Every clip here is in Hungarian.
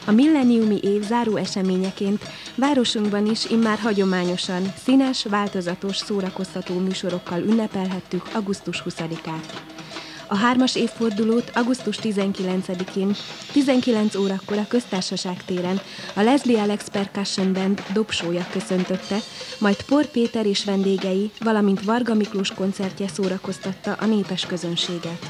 A milleniumi év záró eseményeként városunkban is immár hagyományosan, színes, változatos, szórakoztató műsorokkal ünnepelhettük augusztus 20-át. A 3-as évfordulót augusztus 19-én 19 órakor a Köztársaság téren a Leslie Alex Percussion Band dobsója köszöntötte, majd Por Péter és vendégei, valamint Varga Miklós koncertje szórakoztatta a népes közönséget.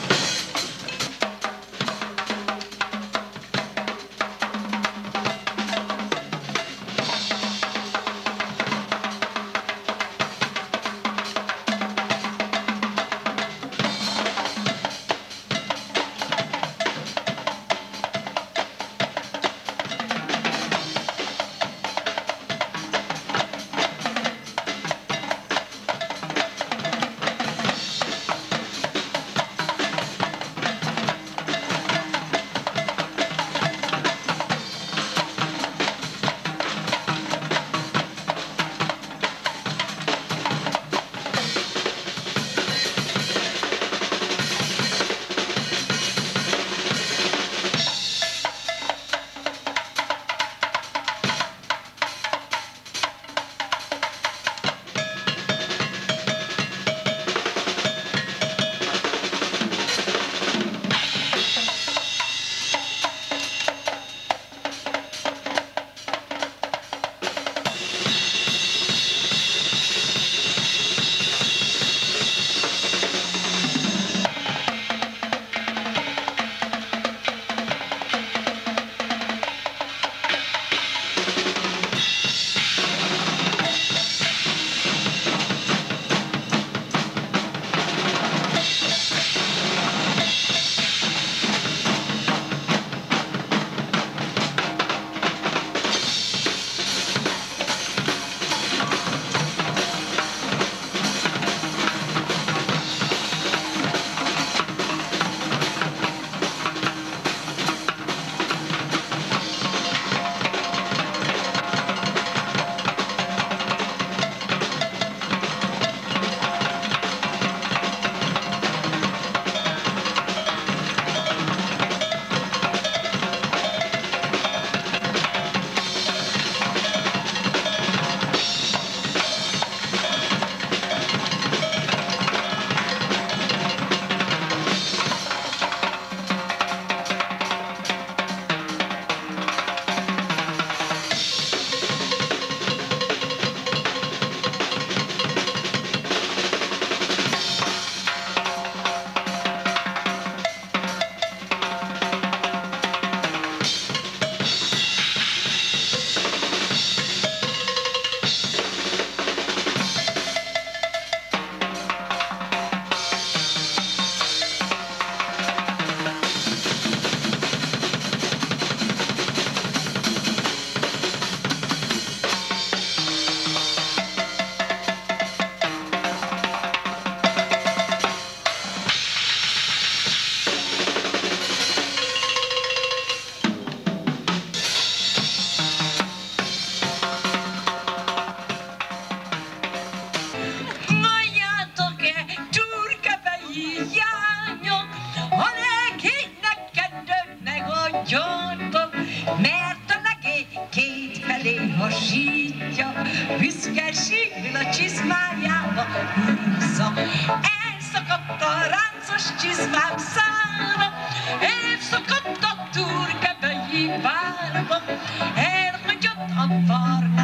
hasítja, büszkeségből a csizmájába húzza. Elszakadt a ráncos csizmám szára, elszakadt a turkebei várba, elhagyott a barna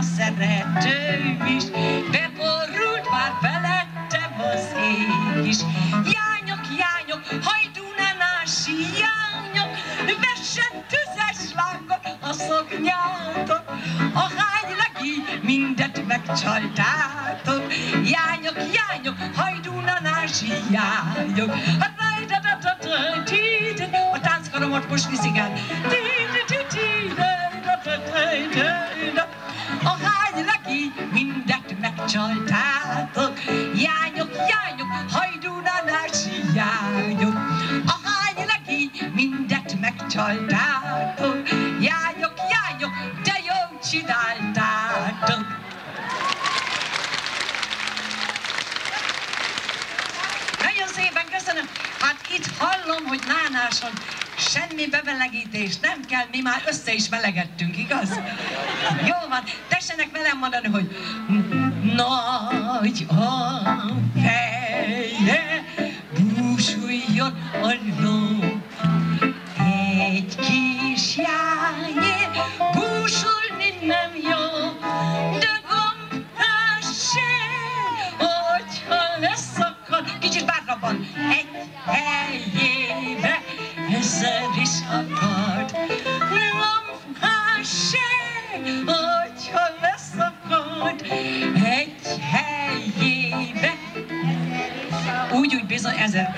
szeretőm is, beborult már felettem az ég is. Jányok, jányok, hajdúnanási jányok, vessen tüzes lángot a szoknyátok, ahánylag így mindet megcsaltátok. Jányok, jányok, hajdúnanási jányok, a tánckaromat most viszik el. Ahánylag így mindet megcsaltátok. Jányok, jányok, hajdúnanási jányok, ahánylag így mindet megcsaltátok. Jányok, jányok, de jó csináltátok. Nagyon szépen köszönöm. Hát itt hallom, hogy Nánáson semmi bemelegítés nem kell, mi már össze is melegettünk, igaz? Jó van, tessenek velem mondani, hogy nagy a feje, búsuljon a ló. Egy kis jányé, búsulni nem jó, de gombás se, hogyha leszakad. Kicsit bátrabban, egy helyébe ezer is akad. De gombás se, hogyha leszakad, egy helyébe úgy bizony ezer.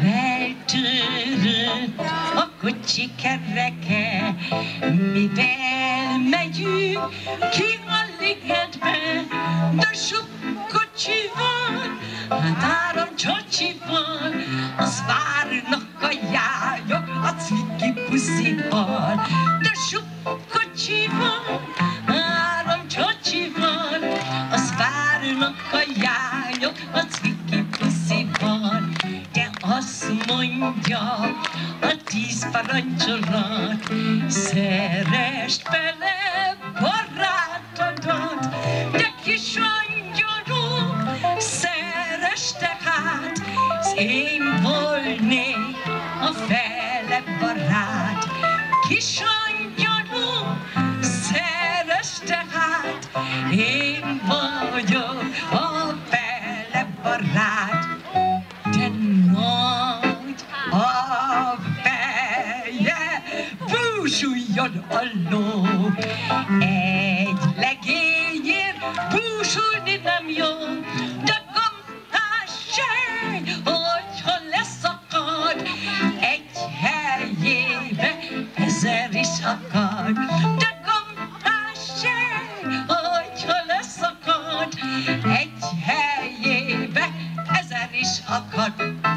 Eltörött a kocsi kereke, mivel megyünk ki a ligetbe, de sok kocsi van, hát áramcsacsi van, az várnak a jályok a cviki pusziban. De sok kocsi van, áramcsacsi van, az várnak a jályok a cviki pusziban. De azt mondja a 10 parancsolat, szeresd bele barátodat, de kis angyalom, szeresd tehát, s én volnék a fele barát. Kis angyalom, szeresd tehát, én vagyok a fele barát. De nagy a feje, búsuljon a ló. Egy legényért búsulni nem jó, de gombás se, hogyha leszakad. Egy helyébe ezer is akad. De gombás se, hogyha leszakad. Egy helyébe ezer is akad.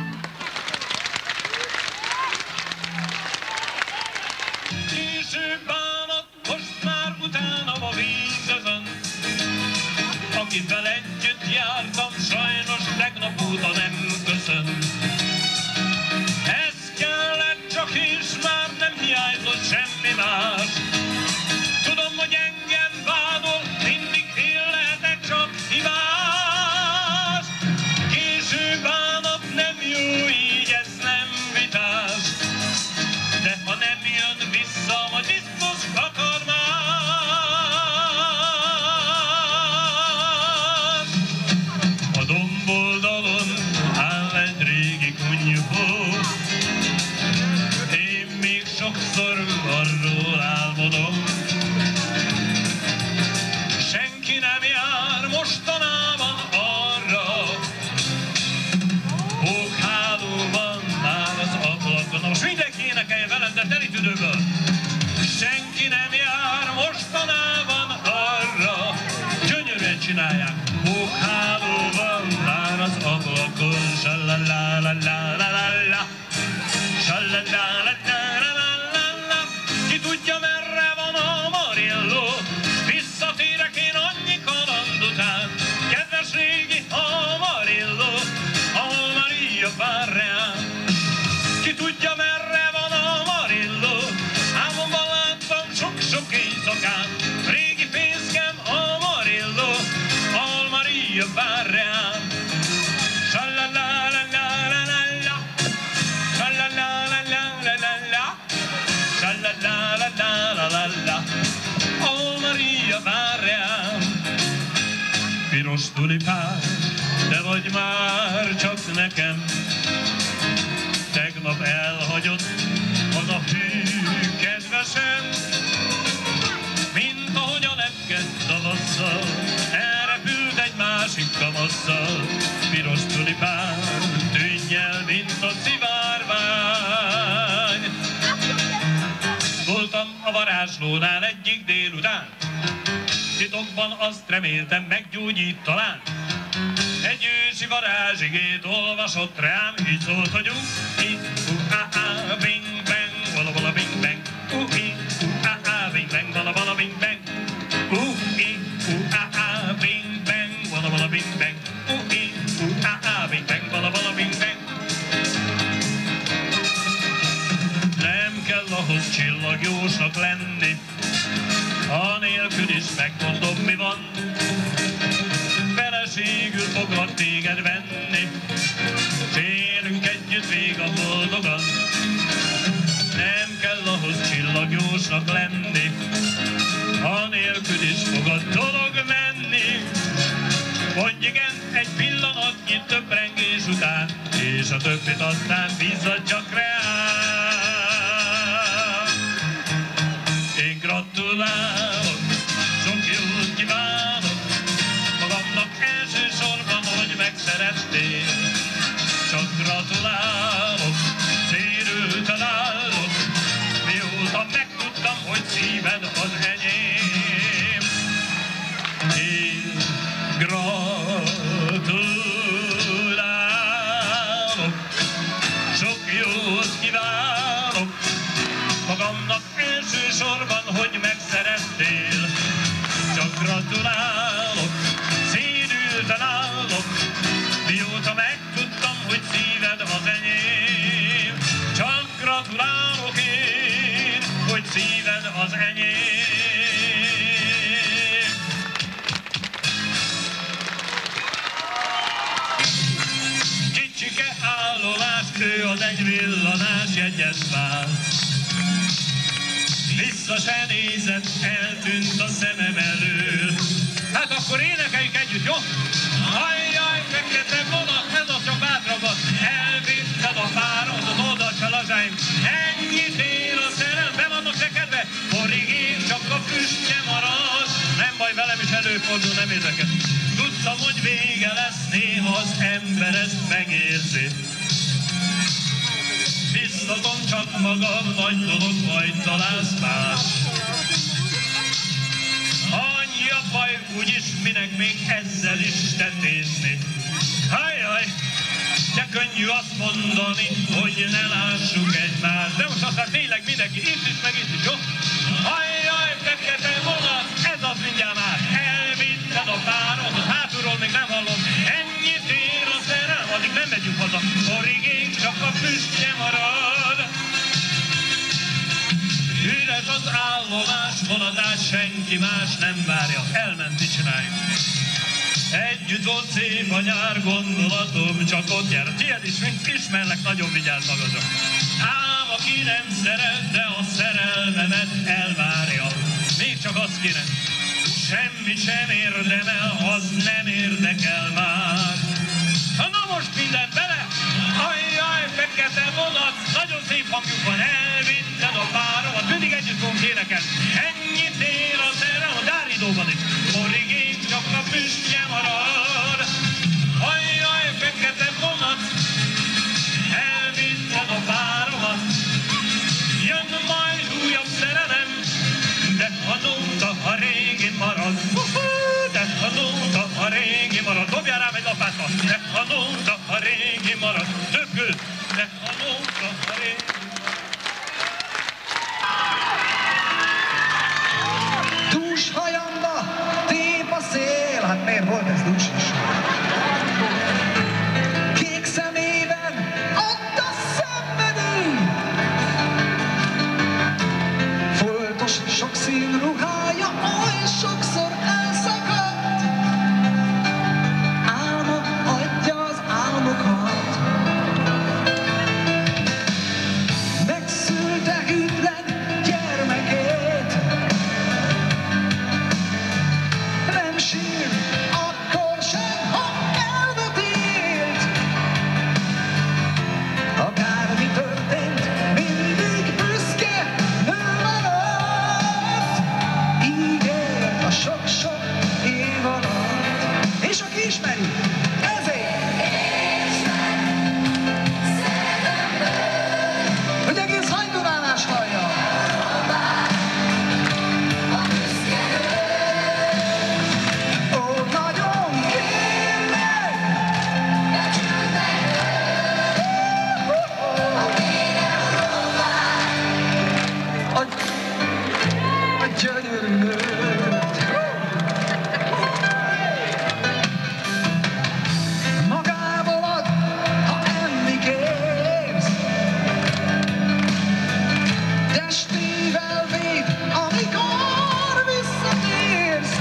Késő bánat, most már utána a vízözön. Akivel együtt jártam, sajnos tegnap óta nem köszön. Ez kellett csak, és már nem hiányzott semmi más. Tudom, hogy engem vádol, mindig én lehetek csak hibás. Késő bánat nem jó, így ez nem vitás. De ha nem jön vissza, majd biztos akar más. A domboldalon áll egy régi kunyhó, én még sokszor arról álmodom. Senki nem jár mostanában arra, hókháló van már az ablakon. Most mindenki énekelje velem, de teli tüdőből. Senki nem jár mostanában arra, gyönyörűen csinálják. Hókháló van már az ablakon, sa-la-la-la-la-la-la-la, sa-la-la-la-la-la-la-la. Ki tudja, merre van a Marilló, visszatérek én annyi kaland után. Kedves régi Amarillo, ahol Maria vár rám. Ki tudja, merre van Amarillo, álmomban láttam sok-sok éjszakán. Régi fészkem Amarillo, ahol Maria vár rám. Sa-la-la-la-la-la-la-la, sa-la-la-la-la-la-la-la, sa-la-la-la-la-la-la, ahol Maria vár rám. Piros tulipán, te vagy már csak nekem. Tegnap elhagyott az a hű kedvesem, mint ahogy a lepke tavasszal elrepült egy másik tavasszal. Piros tulipán, tűnj el, mint a szivárvány. Voltam a varázslónál egyik délután, titokban azt reméltem, meggyógyít talán. Egy ősi varázsigét olvasott rám, így szólt, hogy bing bang, walla walla bing bang, bing bang, walla walla bing bang, bing bang, walla walla bing bang, bing bang, walla walla bing bang. Nem ahhoz csillagjósnak lenni, anélkül is megmondom, mi van. Feleségül foglak téged venni, s élünk együtt végan boldogan. Nem kell ahhoz csillagjósnak lenni, anélkül is fog a dolog menni. Mondj igen egy pillanatnyi töprengés után, és a többit aztán bízzad csak rám. Én gratulálok, sok jót kívánok, magamnak elsősorban, hogy megszerettél. Csak gratulálok, szérülten állok, mióta megtudtam, hogy szíved az enyém. Én gratulálok, sok jót kívánok, magamnak elsősorban, hogy megszerettél. Csak gratulálok, szédülten állok, mióta megtudtam, hogy szíved az enyém. Csak gratulálok én, hogy szíved az enyém. Kicsike állomás, ő az egy villanás jegyet vár. Vissza se nézett, eltűnt a szemem elől. Hát akkor énekeljük együtt, jó? Ajjaj, fekete vonat, ez az csak átragad, elvitted a párat, az oldalt fel azáim. Ennyit ér a szerelem, be vannak sekedve, porig én csak a füstje marad. Nem baj, velem is előfordul, nem érdekes. Tudtam, hogy vége lesz, néha az ember ezt megérzi. Biztatom csak magam, nagy dolog, majd találsz más. Annyi a baj, úgyis minek még ezzel is tetézni. Hajjaj, de könnyű azt mondani, hogy ne lássuk egymást. De most aztán tényleg mindenki, itt is, meg itt is, jó? Hajjaj, fekete vonat, ez az mindjárt már. Elvitted a párat, az hátulról még nem hallom. Ennyit ér a szerelem, addig nem megyünk haza. Porig én csak a füstje marad. Üres az állomás, vonatás, senki más nem várja. Elment, mit csináljuk? Együtt volt szép a nyár, gondolatom csak ott jár. Tiéd is, mint ismerlek, nagyon vigyázz magadra. Ám aki nem szeret, de a szerelmemet elvárja. Még csak azt kéne. Semmi sem érdemel, az nem érdekel már. Na most minden bele! Ajjaj, fekete vonat, nagyon szép hangjuk van, elvitted a páromat, mindig együtt fogunk énekelni. Ennyit ér a szerelem, a Dáridóban is, porig én csak a füstje marad. Ajjaj, fekete vonat, elvitted a páromat, jön majd újabb szerelem, de a nóta a régi marad. De a nóta a régi marad. Dobjál rám egy lapáttal. De a nóta a régi marad. Többgőt. De a nóta a régi marad. Dús hajamba tép a szél. Hát miért volt ez dús is? Kék szemében ott a szenvedély. Foltos sokszín ruhája oly sokszor elszakadt. Álma adja az testével véd, amikor visszatérsz.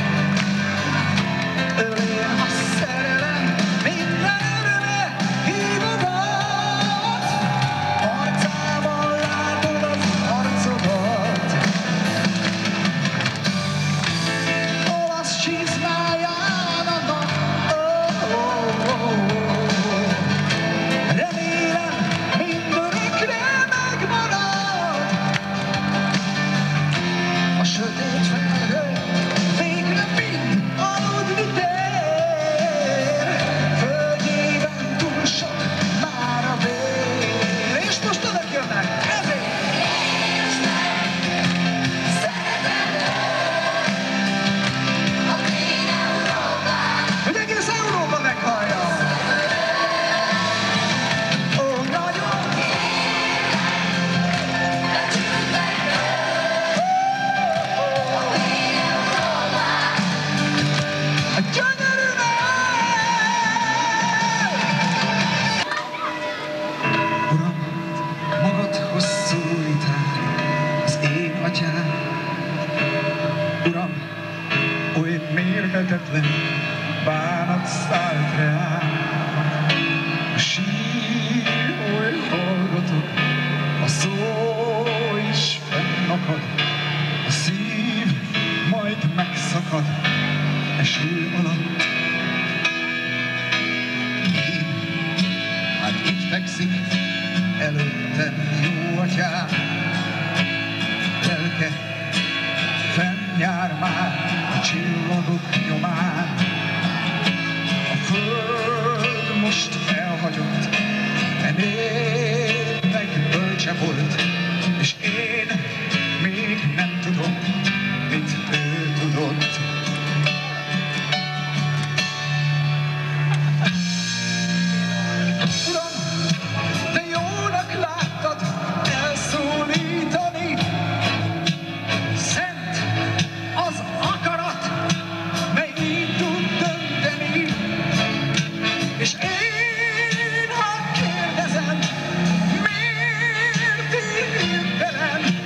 Ölél a szerelem, minden öröme hívogat, arcában látod az arcodat. Olasz csizmáján a nap, remélem mindörökre megmarad. A sötét felhő végre mind aludni tér, földjében túl sok már a vér. És most önök jönnek, ezért! Hogy egész Európa meghallja! Ó, nagyon! A gyönyörű Uram, magadhoz szólítál az én atyám. Uram, oly mérhetetlen bánat szállt rám. A sír oly hallgatok, a szó is fennakad, a szív majd megszakad eső alatt. Hát itt fekszik előttem jó atyám, lelke fennjár már a csillagok nyomán. A föld most elhagyott, de népnek bölcse volt, és én még nem tudom, mit ő tudott. Uram, de jónak láttad elszólítani, szent az akarat, mely így tud dönteni. És én, ha kérdezem, miért én hirtelen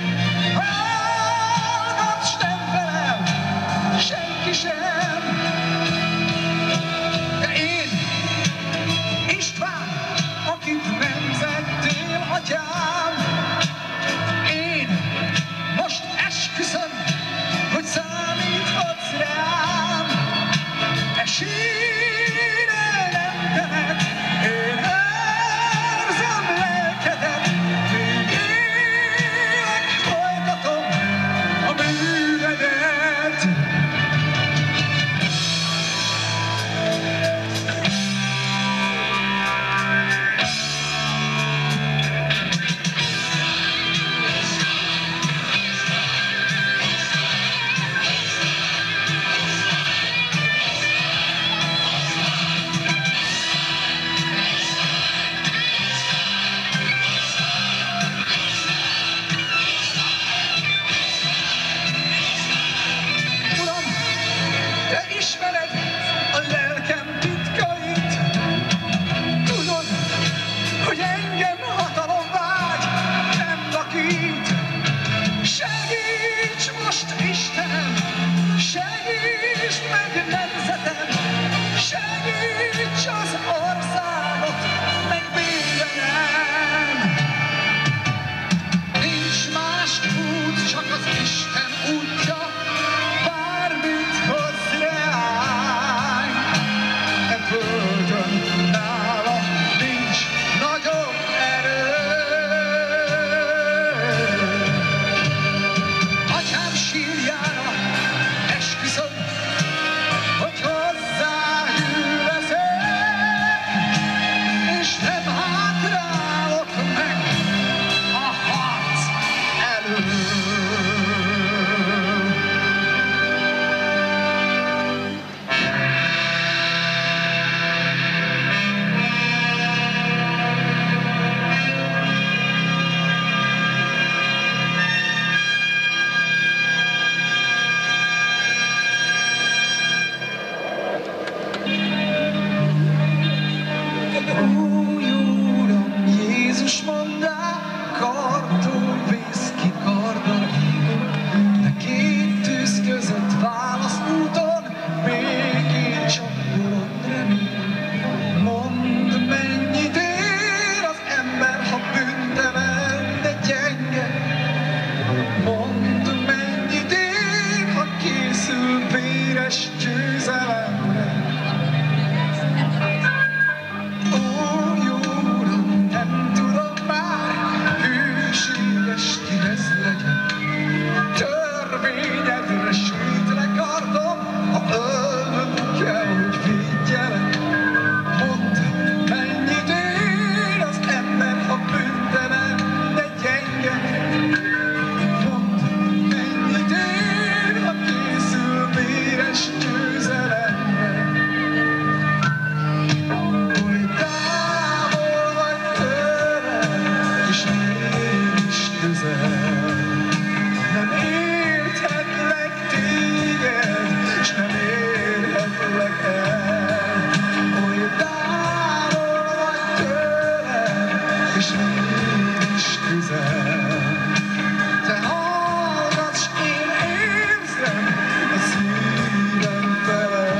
közel. Nem érthetlek téged, s nem érhetlek el. Oly távol vagy tőlem, és mégis közel. Te hallgatsz, én érzem a szívem tele.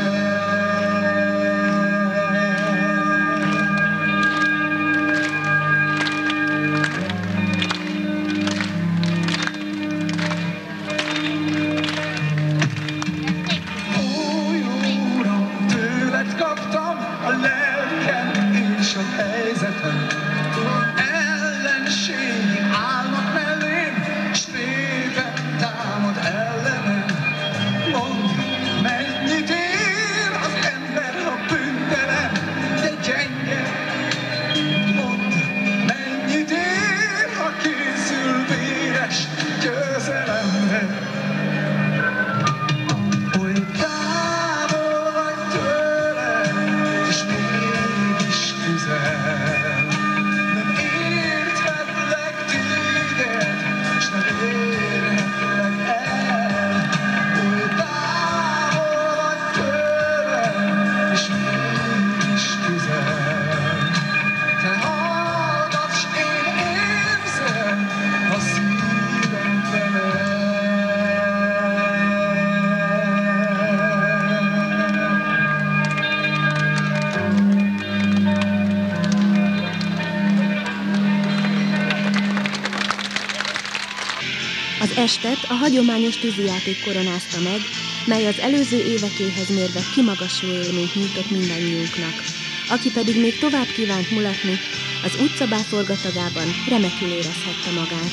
A lelkem és a helyzetem ellenségi állnak mellém, s véve támad ellenem. Mondd, mennyit ér az ember, ha bűntelen, de gyenge. Mondd, mennyit ér, ha készül véres győzelemre. Nem érthetlek téged, s nem érhetlek el. Oly távol vagy tőlem, és mégis közel. Te hallgatsz, én érzem a szívem vele. Az estet a hagyományos tűzijáték koronázta meg, mely az előző évekéhez mérve kimagasló élményt nyújtott mindannyiunknak. Aki pedig még tovább kívánt mulatni, az utcabáforgatagában remekül érezhette magát.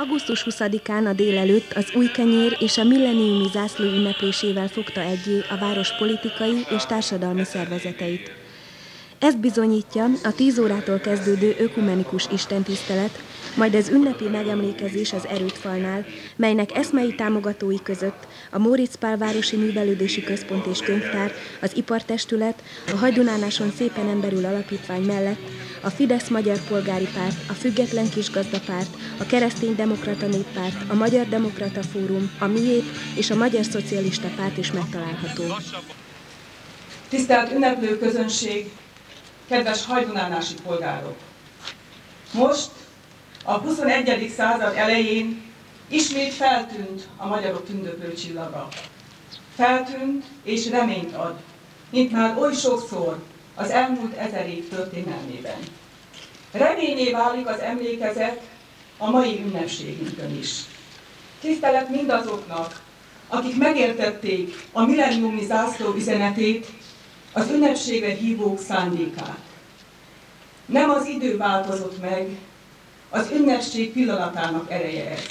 Augusztus 20-án a délelőtt az új kenyér és a milleniumi zászló ünneplésével fogta egyé a város politikai és társadalmi szervezeteit. Ezt bizonyítja a 10 órától kezdődő ökumenikus istentisztelet, majd az ünnepi megemlékezés az Erődfalnál, melynek eszmei támogatói között a Móricz Pál Városi Művelődési Központ és Könyvtár, az Ipartestület, a Hagydunánáson Szépen Emberül Alapítvány mellett a Fidesz Magyar Polgári Párt, a Független Kisgazdapárt, a Kereszténydemokrata Néppárt, a Magyar Demokrata Fórum, a Miét és a Magyar Szocialista Párt is megtalálható. Tisztelt ünneplő közönség, kedves hajdunánási polgárok! Most, a 21. század elején ismét feltűnt a magyarok tündöklő csillaga. Feltűnt és reményt ad, mint már oly sokszor az elmúlt 1000 év történelmében. Reményé válik az emlékezet a mai ünnepségünkön is. Tisztelet mindazoknak, akik megértették a milleniumi zászló üzenetét, az ünnepségre hívók szándékát. Nem az idő változott meg, az ünnepség pillanatának ereje ez.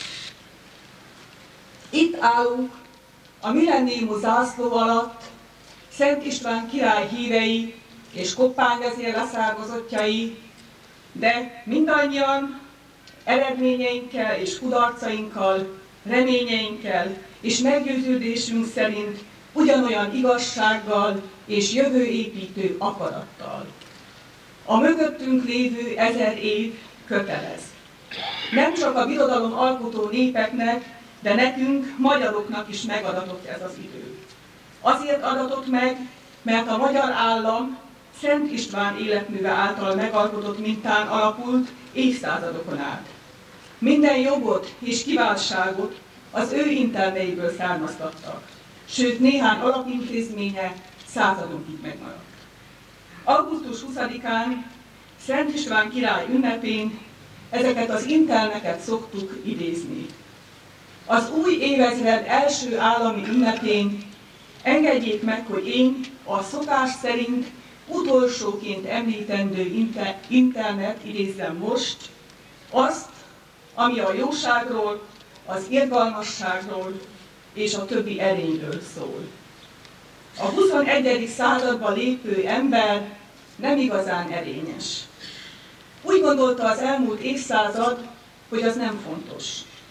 Itt állunk a milleniumi zászló alatt Szent István király hívei és Koppányvezér leszármazottjai, de mindannyian eredményeinkkel és kudarcainkkal, reményeinkkel és meggyőződésünk szerint ugyanolyan igazsággal és jövőépítő akarattal. A mögöttünk lévő 1000 év kötelez. Nem csak a birodalom alkotó népeknek, de nekünk, magyaroknak is megadatott ez az idő. Azért adatott meg, mert a magyar állam Szent István életműve által megalkotott mintán alapult évszázadokon át. Minden jogot és kiváltságot az ő interneiből származtattak, sőt néhány alapintézménye századokig megmaradt. Augusztus 20-án, Szent István király ünnepén ezeket az interneket szoktuk idézni. Az új évezred első állami ünnepén engedjék meg, hogy én a szokás szerint utolsóként említendő internet idézzem most, azt, ami a jóságról, az irgalmasságról és a többi erényről szól. A 21. századba lépő ember nem igazán erényes. Úgy gondolta az elmúlt évszázad, hogy az nem fontos.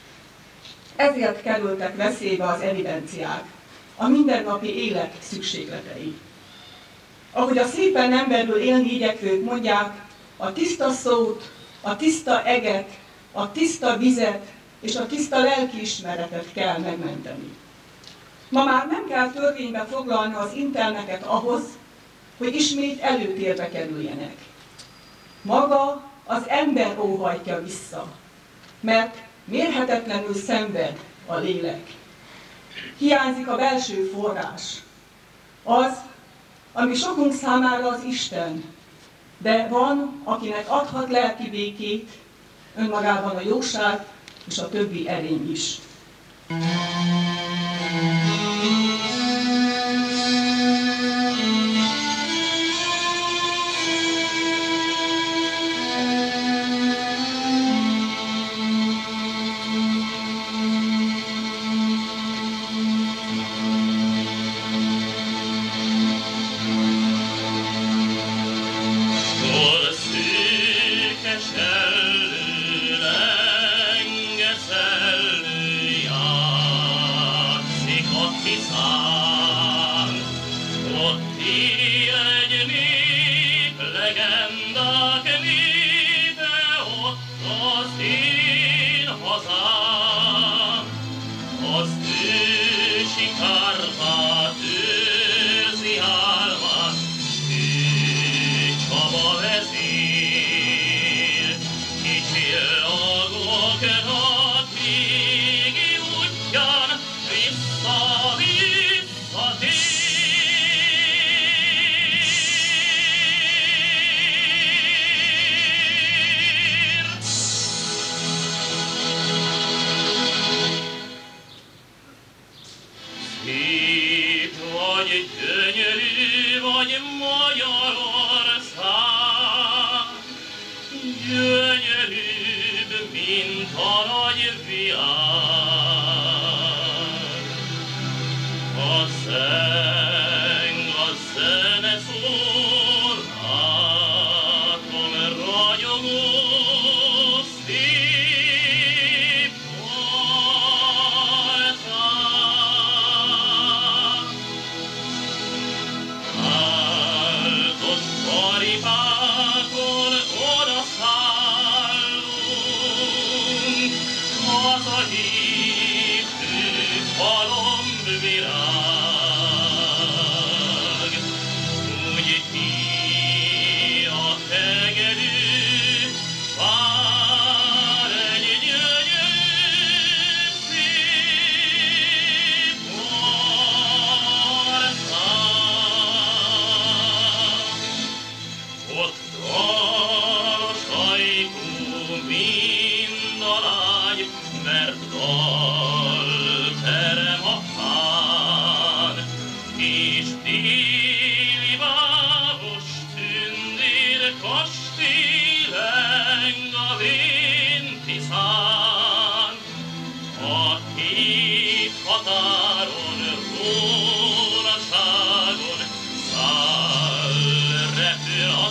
Ezért kerültek veszélybe az evidenciák, a mindennapi élet szükségletei. Ahogy a szépen emberül élni igyekvők mondják, a tiszta szót, a tiszta eget, a tiszta vizet és a tiszta lelkiismeretet kell megmenteni. Ma már nem kell törvénybe foglalni az interneket ahhoz, hogy ismét előtérbe kerüljenek. Maga az ember óhajtja vissza, mert mérhetetlenül szenved a lélek. Hiányzik a belső forrás, az, ami sokunk számára az Isten, de van, akinek adhat lelki békét, önmagában a jóság és a többi erény is. Gyönyörűbb, mint mint a nagy világ. A zeng, a zene szól, látom ragyogó szép arcát. Áldos paripákon odaszállunk, haza hívtük halomvirág. Úgy híj a hegedű, vár egy gyönyörű szép ország. Ott dalos ajtó mind a lágy, mert dalterem a hán, és déli bábos tündér kastéleng a vén Tiszán. A két határon, rónaságon száll, repül a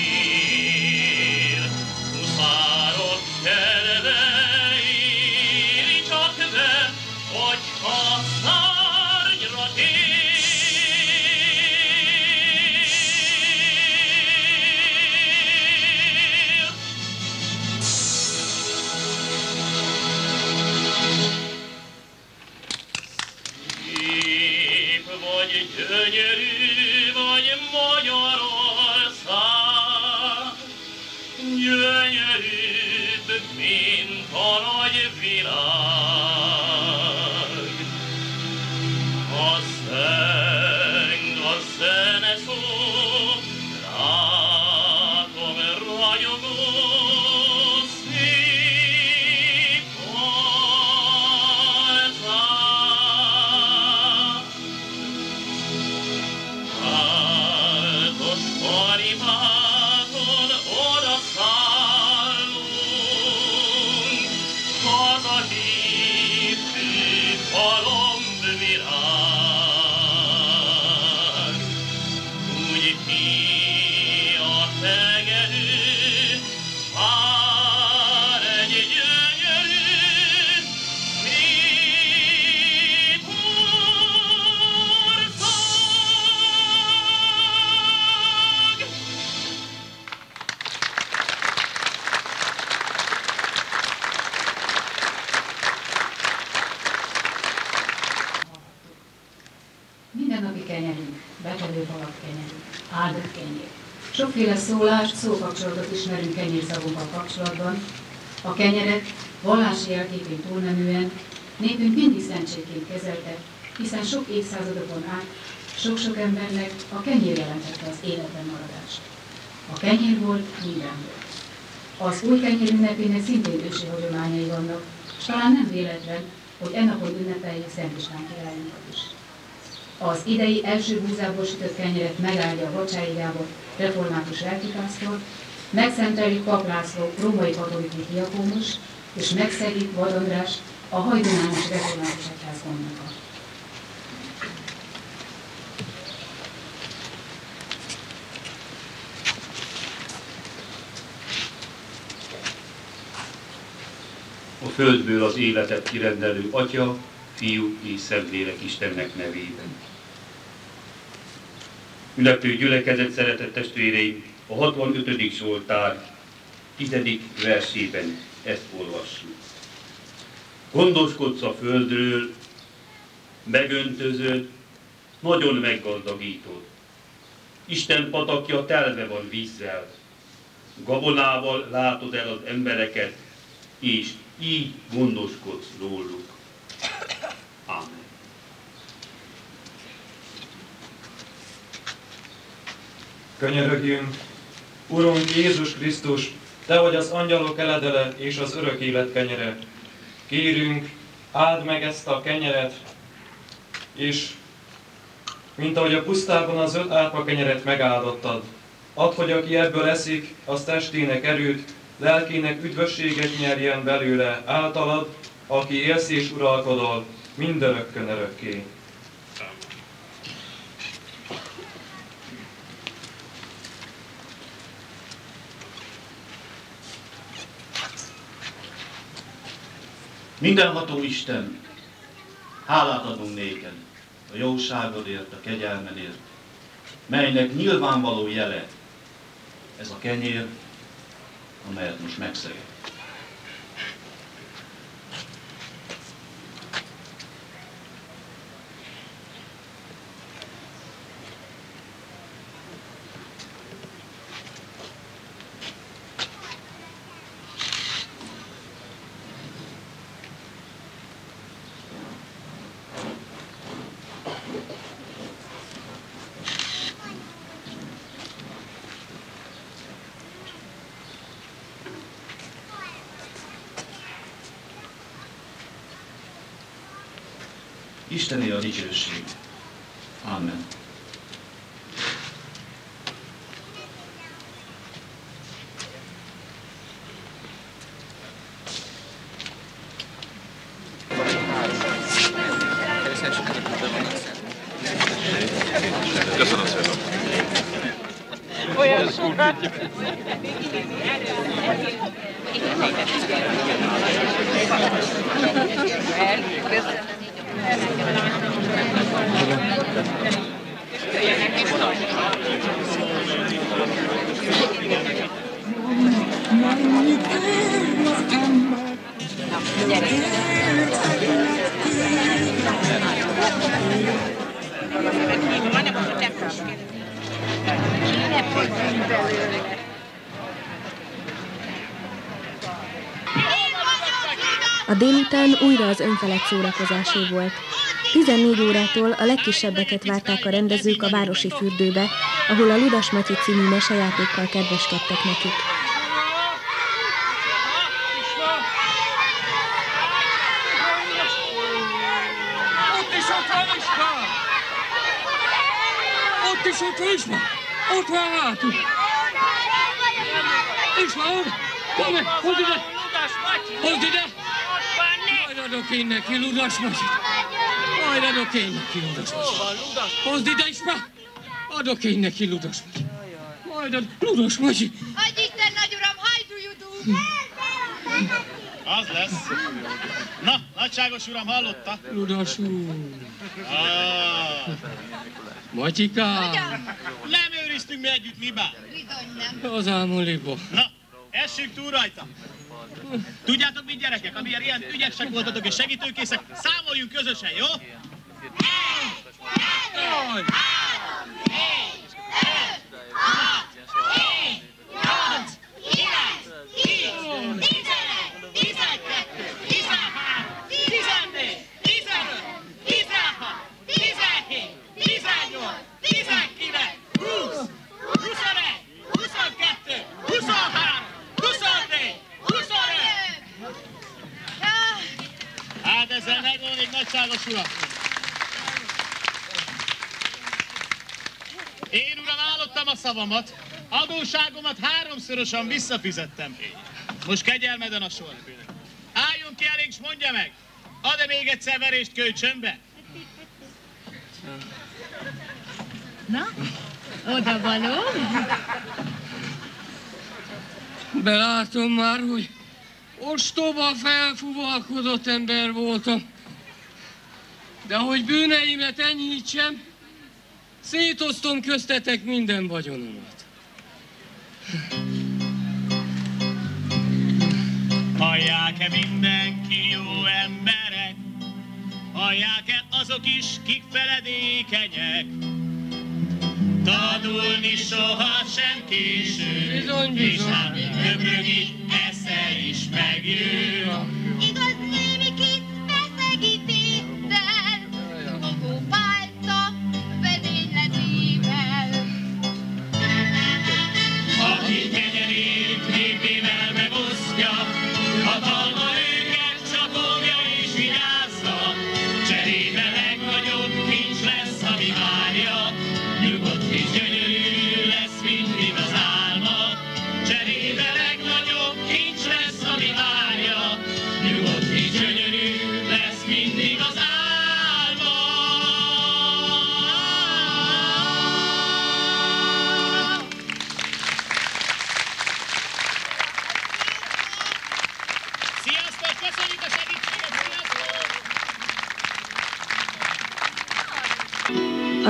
szél. Huszárok kedve éri csak be, hogyha szárnyra tér. Szép vagy gyönyörű vagy Magyarország, gyönyörűbb, mint a nagy világ. A zeng, a zene szól, látom ragyogó szép arcát. Áldos paripákon odaszállunk, haza hívtük halomvirág. Úgy híj a hegedű, vár egy gyönyörű szép ország. Mindennapi kenyerünk, betelő halak kenyerünk, áldott kenyér. Sokféle szólást, szókapcsolatot ismerünk kenyérszavokkal kapcsolatban. A kenyeret vallási jelképén túlmenően népünk mindig szentségként kezelte, hiszen sok évszázadokon át sok-sok embernek a kenyér jelentette az életben maradást. A kenyér volt minden volt. Az új kenyér ünnepének szintén ősi hagyományai vannak, s talán nem véletlen, hogy e napon ünnepeljük Szent István királyunkat is. Az idei első búzából sütött kenyeret megáldja a Vacsári Gábor református lelkipásztor, megszentelik Pap László római katolikus diakónus, és megszegik Vad András a hajdonányos református egyház gondnoka. A földből az életet kirendelő Atya, Fiú és Szentlélek Istennek nevében. Ünneplő gyülekezet, szeretett testvéreim, a 65. Zsoltár 10. versében ezt olvassuk. Gondoskodsz a földről, megöntözöd, nagyon meggazdagítod. Isten patakja telve van vízzel, gabonával látod el az embereket, és így gondoskodsz róluk. Ámen. Könyörögjünk! Urunk Jézus Krisztus, Te vagy az angyalok eledele és az örök élet kenyere. Kérünk, áld meg ezt a kenyeret, és mint ahogy a pusztában az 5 árpa kenyeret megáldottad, add, hogy aki ebből eszik, az testének erőt, lelkének üdvösséget nyerjen belőle általad, aki élsz és uralkodol mindörökkön örökké. Mindenható Isten, hálát adunk néked a jóságodért, a kegyelmedért, melynek nyilvánvaló jele ez a kenyér, amelyet most megszegek. Istené a dicsőség. Amen. Köszönöm szépen. Olyan sokat. A délután újra az önfelett szórakozásé volt. 14 órától a legkisebbeket várták a rendezők a városi fürdőbe, ahol a Ludas Matyi című mesejátékkal kedveskedtek nekik. Ott van! Ott van hátul! Isma, Kom meg! Hozd ide! Hozd ide! Majd adok én neki Ludas Matyit! Majd adok én neki Ludas Matyit! Hozd ide, Isma! Adok én neki Ludas Matyit! Majd adok Ludas Matyit! Adj Isten, nagy uram, hajdújudunk! Az lesz. Na, nagyságos uram, hallotta? Ludas úr! Matyikám! Nem őriztünk mi együtt libát. Bizony nem. Az álmoliba. Na, essünk túl rajta. Tudjátok mit, gyerekek, amilyen ilyen ügyesek voltatok és segítőkészek, számoljunk közösen, jó? 1, 2, 3, 4, 5, 6, 7, 8, 9, 10, 11, 12, 13, 14, 15, 16, 17, 18, 19, 20, 21, 22, 23, 24, 25! Hát ezzel megvonik, nagyságos uram! Én, uram, állottam a szavamat, adósságomat 3-szorosan visszafizettem. Most kegyelmeden a sor. Álljon ki elég, s mondja meg, ad-e még egyszer verést kölcsönbe? Na, oda való. Belátom már, hogy ostoba, felfuvalkodott ember voltam. De hogy bűneimet enyhítsem, szétosztom köztetek minden vagyonomat. Hallják-e mindenki, jó emberek? Hallják-e azok is, kik feledékenyek? Tanulni sohasem késő, bizony, és bizony. hát köprögi esze is megjön. Igaz, némikét beszegítéssel, fogó pálca vezényletével. Aki kenyerét népével megosztja, hatalma őket csapogja és vigyázza, cserébe legnagyobb kincs lesz, ami várja, nyugodt és gyönyörű lesz mindig az álma, cserébe legnagyobb kincs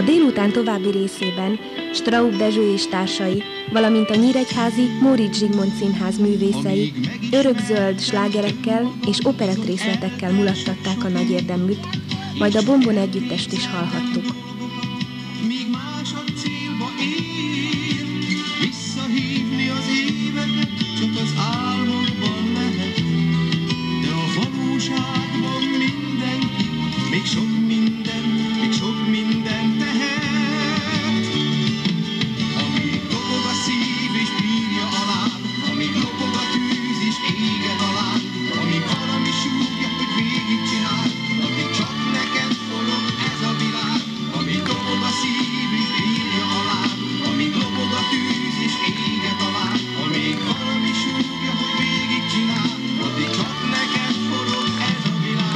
délután további részében Straub Dezső és társai, valamint a nyíregyházi Móricz Zsigmond Színház művészei örökzöld slágerekkel és operettrészletekkel mulattatták a nagy érdeműt, majd a Bombon együttest is hallhattuk. Míg más a célba ér, visszahívni az éveket csak az álmokban lehet, de a valóságban mindenki még sok minden tehet. Amíg dobog a szív és bírja alá, amíg lopog a tűz és éget alá, amíg valami súgja, hogy végigcsinál, addig csak neked forog ez a világ. Amíg dobog a szív és bírja alá, amíg lopog a tűz és éget alá, amíg valami súgja, hogy végigcsinál, addig csak neked forog ez a világ.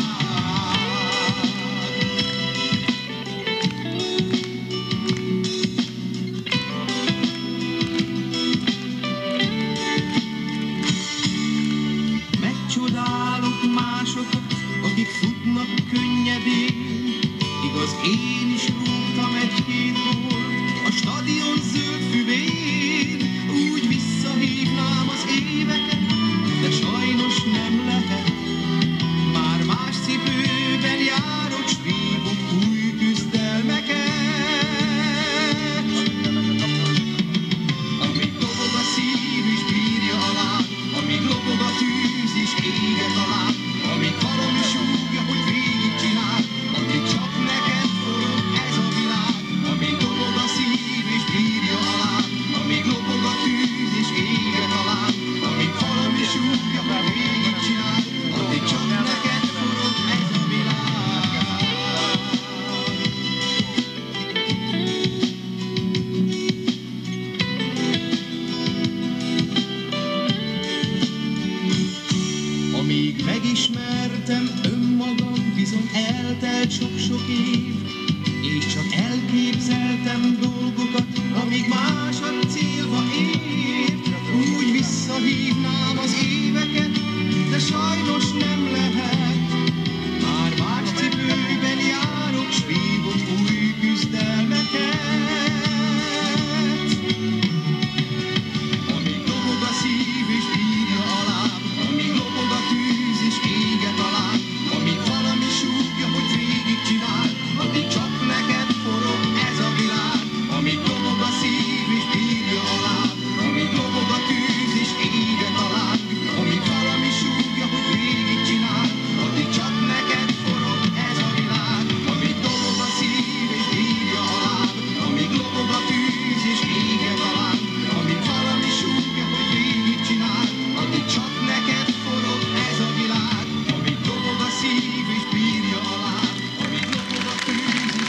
Megcsodálok másokat, akik futnak könnyedén, igaz, én is rúgtam egy-két gólt a stadion zöld füvén. Úgy visszahívnám az éveket, de sajnos nem lehet. Már más cipőben járok, s vívok új küzdelmeket. Amíg dobog a szív és bírja alá, amíg lopog a tűz és éget alá, amíg valami súgja, hogy végigcsinál, addig csak neked forog ez a világ. Amíg dobog a szív és bírja alá, amíg lopog a tűz és éget alá, amíg valami súgja, hogy végigcsinál, addig csak neked forog ez a világ. Amíg megismertem önmagam, bizony eltelt sok-sok év, és csak elképzeltem dolgokat, amíg más a célba ér. Úgy visszahívnám az éveket, de sajnos nem lehet. Már más cipőben járok, s vívok új küzdelmeket. Amíg dobog a szív és bírja alá, amíg lopog a tűz és éget alá, amíg valami súgja, hogy végigcsinál, addig csak neked forog ez a világ. Amíg dobog a szív és bírja alá, amíg lopog a tűz és éget alá, amíg valami súgja, hogy végigcsinál, addig csak neked forog ez a világ. Amíg dobog a szív és bírja alá, amíg lopog a tűz és éget alá, amíg valami súgja, hogy végigcsinál, addig csak neked forog ez a világ. Amíg dobog a szív és bírja alá, amíg lopog a tűz és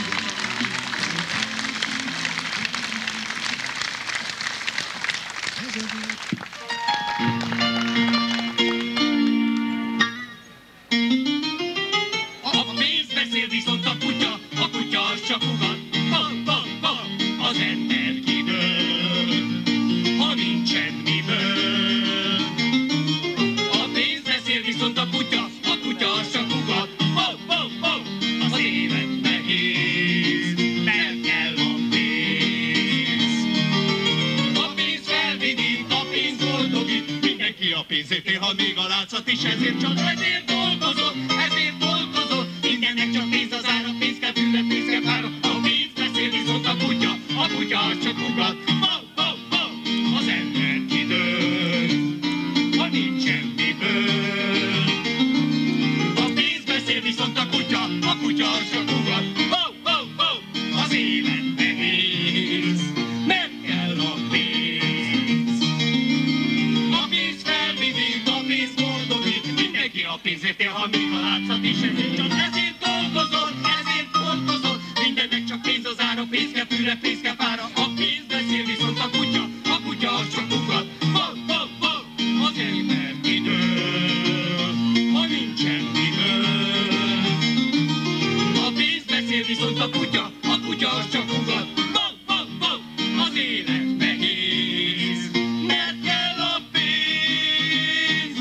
A pénz beszél, viszont a kutya az csak ugat. Az ember kidől, ha nincs semmiből. A pénz beszél, viszont a kutya az csak ugat. Az élet nehéz, nem kell a pénz. A pénz felvidít, a pénz boldogít, mindenki a pénzért él, ha még a látszat is, ezért csak ezért dolgozott, mindennek csak pénz az ára, pénz kell fülre, pénz kell fára. A pénz beszél, viszont a kutya az csak ugat. Az ember kidől, ha nincs semmiből. A pénz beszél, viszont a kutya az csak ugat. Az élet nehéz, nem kell a pénz. A pénz felvidít, a pénz boldogít, mindenki a pénzért él, ha még a látszat is, ezért csak ezért dolgozott, mindennek csak pénz az ára, pénz kell fülre, pénz kell fára. A pénz beszél, viszont a kutya az csak ugat. Az ember kidől, ha nincs semmiből. A pénz beszél, viszont a kutya az csak ugat. Az élet nehéz, mert kell a pénz.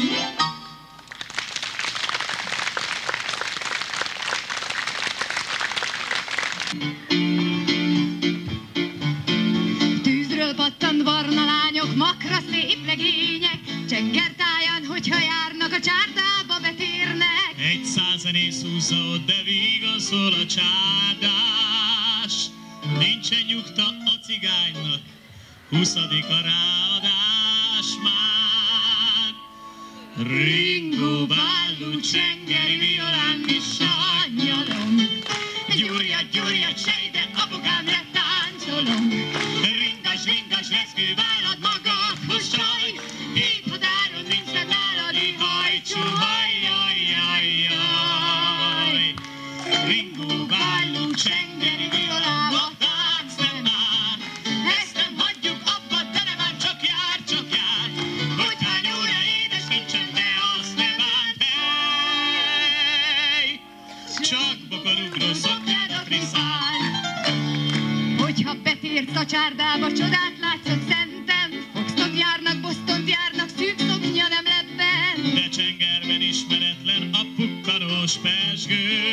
makra szép legények, csengertáján, hogyha járnak, a csárdába betérnek. Egy százenész húzza ott, de vigaszol a csárdás. Nincsen nyugta a cigánynak, 20. a ráadás már. Ringó, bállú, csengeri, violán, kis angyalom. Gyurja, sejde, apukám, táncolom. Ringas, reszkő, vállad magadhoz, csaj. Itt határon nincs náladi hajcsú, hajjajjajjaj. Ringó, bállú, csengeri, violán, a tánc nem már. Ezt nem hagyjuk abba, de nem már csak jár. Hogy hány óra édes nincsen, de azt nem árt, hey. Csak bokorugró szoknyádat riszál. Hogyha betérsz a csárdába, csodát látsz, hogy szentem. Foxtot járnak, Bostont járnak, szűk szoknya nem lebben. De csengerben ismeretlen a pukkanós pezsgő.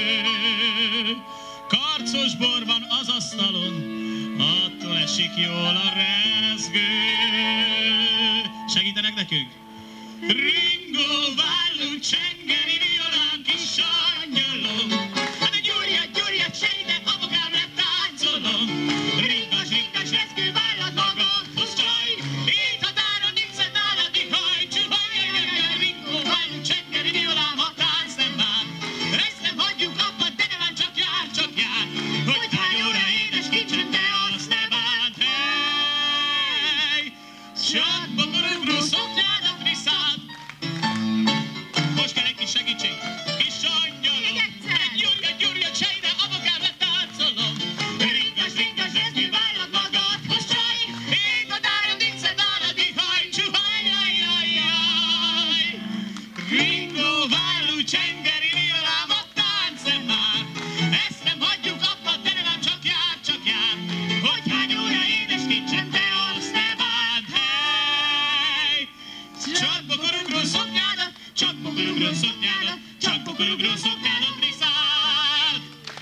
Karcos bor van az asztalon, attól esik jól a rezgő. Segítenek nekünk? Ringó, vállú, csengeri, violán, kis angyalom. Hát a gyurja, sejde, apukám, táncolom. Ringas, reszkő, vállad magadhoz, csaj. Itt határon nincsen náladi hajcsú, hajjajjaj. Ringó, vállú, csengeri, violán, a tánc nem már. Ezt nem hagyjuk abba, de nem már csak jár. Hogy hány óra édes nincsen, de azt nem árt, hey. Csak bokorugró szoknyádat viszád. Most kell egy kis segítség, kis angyalom. Gyurja, sejde, apukám, táncolom. Ringas, reszkő, vállad magadhoz, csaj. Itt határon nincsen náladi hajcsú, hajjajjajjaj. Ringó, vállú, csengeri, violám, a tánc nem már. Ezt nem hagyjuk abba, de nem csak jár. Hogy hány óra édes nincsen, de azt nem árt, hey. Csak bokorugró szoknyádat viszád.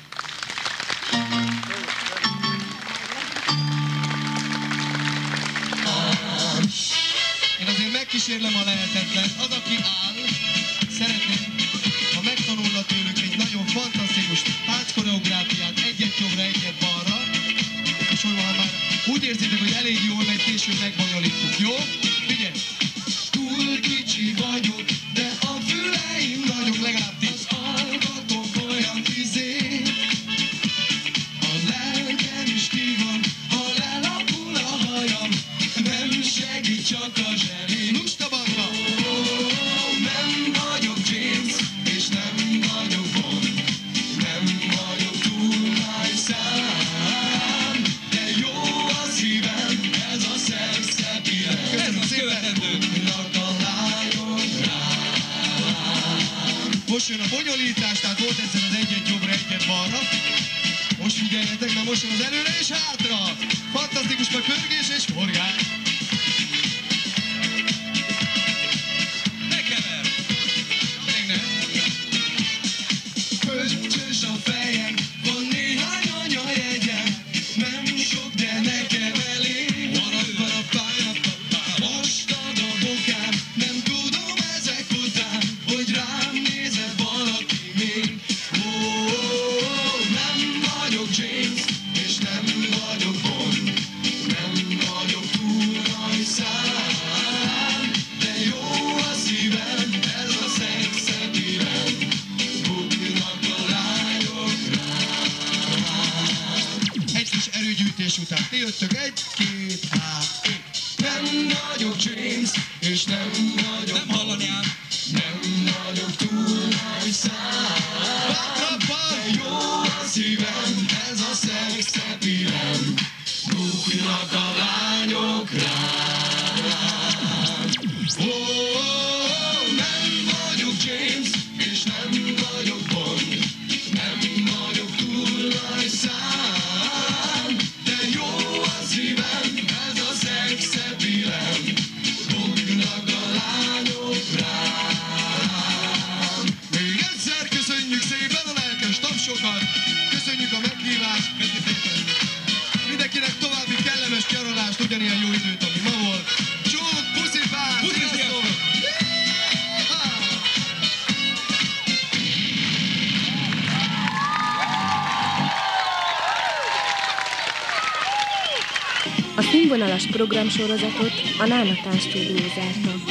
Én azért megkísérlem a lehetetlen. Az, aki áll, szeretném, ha megtanulna tőlük egy nagyon fantasztikus tánckoreográfiát, egyet jobbra, egyet balra, és hogy már úgy érzitek, hogy elég jól megy, később megbonyolítjuk, jó? Figyelj! Túl kicsi vagyok, de a füleim nagyok, legalább 10. Az hallgatok olyan izé, a lelkem is ki van, ha lelapul a hajam, nem segít csak a zseni. Lusta banda! Nem vagyok James, és nem vagyok Bond, nem vagyok túl nagy szám, de jó a szívem, ez a szexepilem. Köszönöm szépen! Most jön a bonyolítás, tehát volt egyszer az egyet jobbra, egyet balra. Most figyeljetek, mert most jön az előre és hátra. Fantasztikus meg pörgés és forgás. Ne kever! Még nem. Pöttyös a fejem, van néhány anyajegyem. Nem sok, de nekem elég. Vastag a bokám, nem tudom ezek után, hogy rám nézett valaki még. Nem vagyok James, és nem vagyok Bond, nem vagyok túl nagy szám, de jó a szívem, ez a szexepilem, buknak a lányok rám. Egy kis erőgyűjtés után ti jöttök, 1, 2, 3. Nem vagyok James, és nem vagyok nem hallani ám. Nem vagyok túl nagy szám, de jó a szívem, ez a szexepilem, buknak a lányok rám. Nem vagyok James, és nem vagyok Bond, nem vagyok túl nagy szám, de jó a szívem, ez a szexepilem, buknak a lányok rám. Még egyszer köszönjük szépen a lelkes tapsokat, köszönjük a meghívást, mindenkinek további kellemes nyaralót. A színvonalas programsorozatot a Nána Táncstúdió zárta.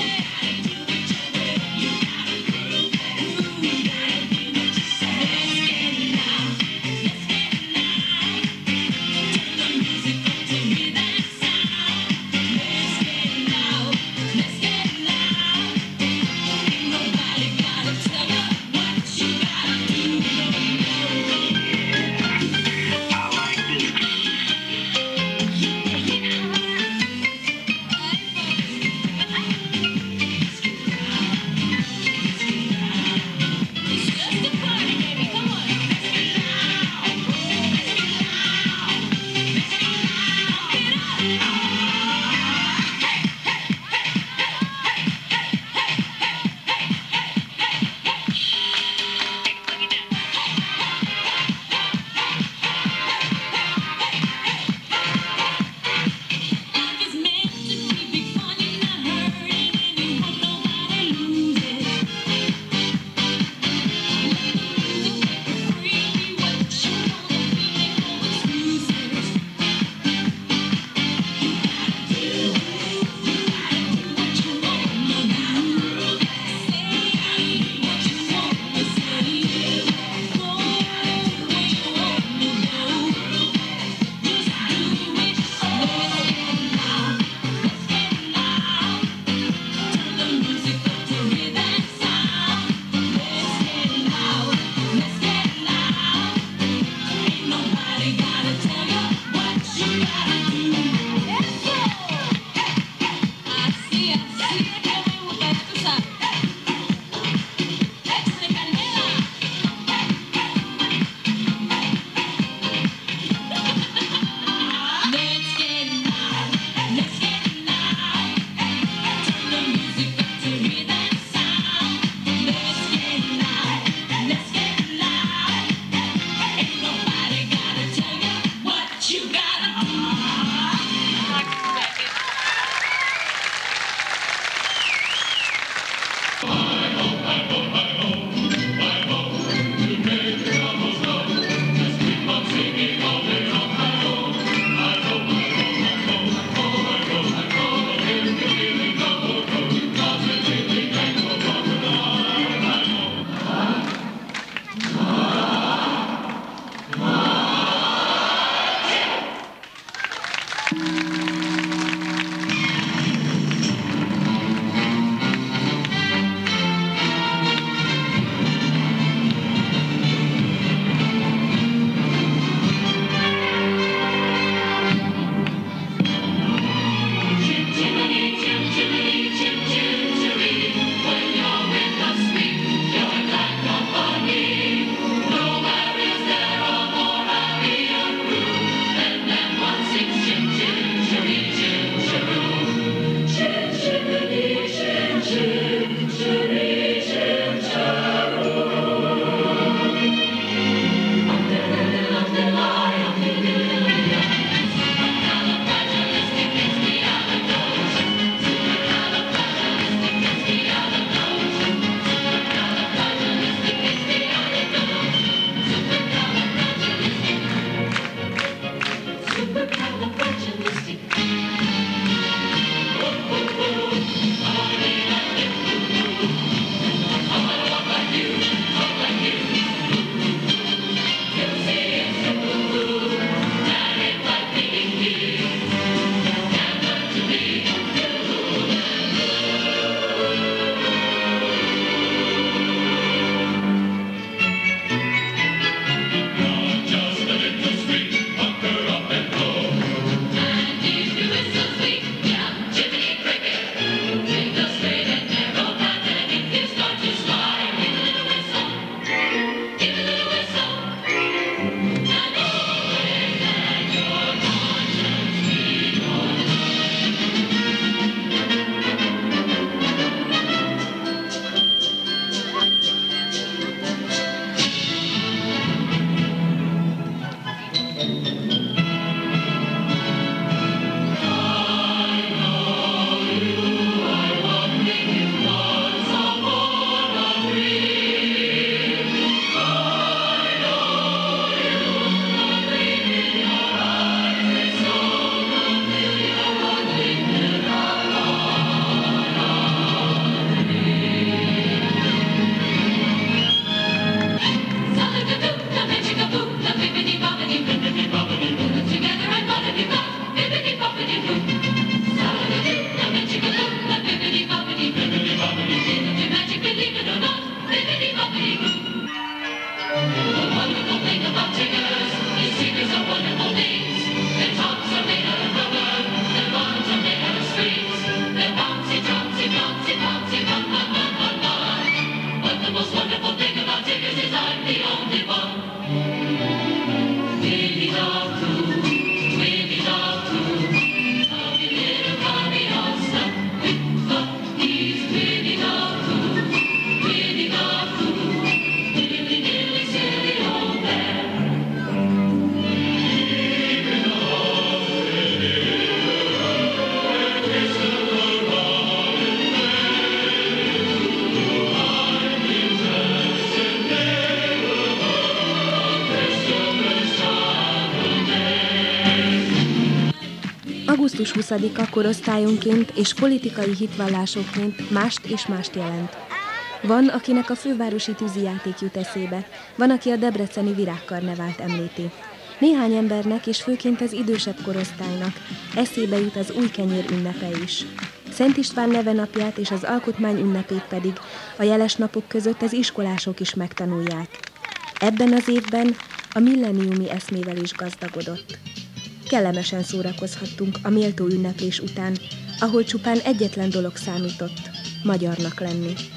Augusztus 20-a korosztályonként és politikai hitvallásokként mást és mást jelent. Van, akinek a fővárosi tűzijáték jut eszébe, van, aki a debreceni virágkarnevált említi. Néhány embernek, és főként az idősebb korosztálynak eszébe jut az új kenyér ünnepe is. Szent István nevenapját és az alkotmány ünnepét pedig a jeles napok között az iskolások is megtanulják. Ebben az évben a milleniumi eszmével is gazdagodott. Kellemesen szórakozhattunk a méltó ünneplés után, ahol csupán egyetlen dolog számított, magyarnak lenni.